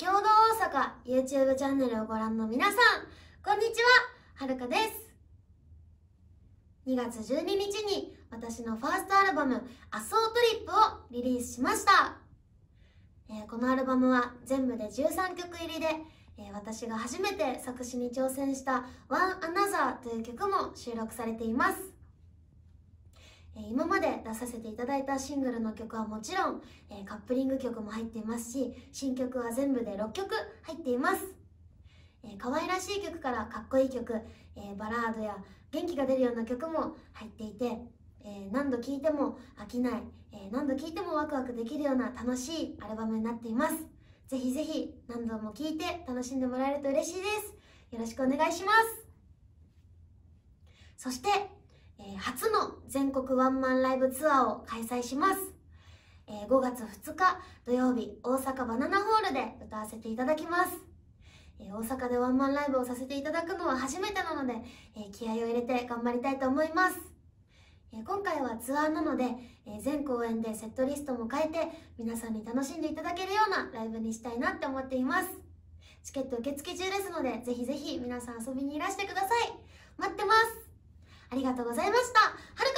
先ほど大阪 YouTube チャンネルをご覧の皆さん、こんにちは、はるかです。2月12日に私のファーストアルバム「アソートリップ」をリリースしました。このアルバムは全部で13曲入りで、私が初めて作詞に挑戦した「One Another」という曲も収録されています。今まで出させていただいたシングルの曲はもちろん、カップリング曲も入っていますし、新曲は全部で6曲入っています。可愛らしい曲からかっこいい曲、バラードや元気が出るような曲も入っていて、何度聴いても飽きない、何度聴いてもワクワクできるような楽しいアルバムになっています。ぜひぜひ何度も聴いて楽しんでもらえると嬉しいです。よろしくお願いします。そして、初の全国ワンマンライブツアーを開催します。5月2日土曜日、大阪バナナホールで歌わせていただきます。大阪でワンマンライブをさせていただくのは初めてなので、気合を入れて頑張りたいと思います。今回はツアーなので、全公演でセットリストも変えて皆さんに楽しんでいただけるようなライブにしたいなって思っています。チケット受付中ですので、ぜひぜひ皆さん遊びにいらしてください。待ってます。ありがとうございました。はる